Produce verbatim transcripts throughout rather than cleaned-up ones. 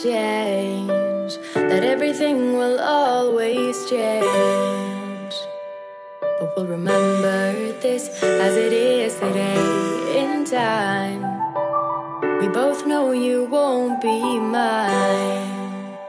change, that everything will always change. But we'll remember this as it is today in time. We both know you won't be mine.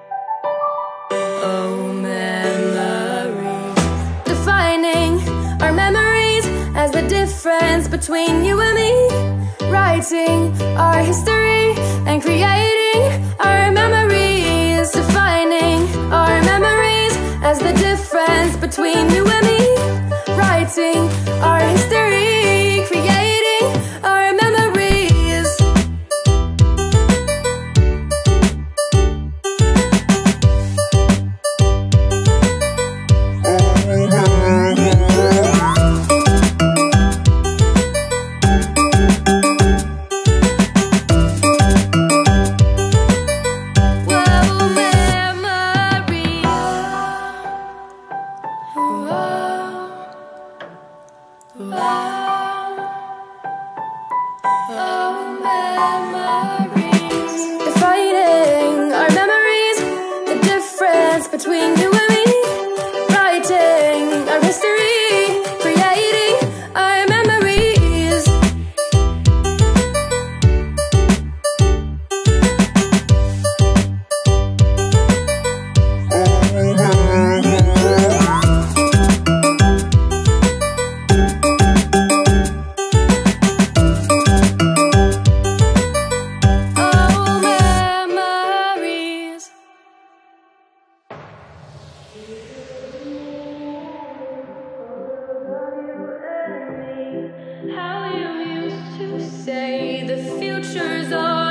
Oh, memories, defining our memories as the difference between you and me. Writing our history and creating our memories. Defining our memories as the difference between you and me. Writing our history, creating our memories. Between you and me, writing our history, creating our memories. Oh, memories. How you used to say the future's all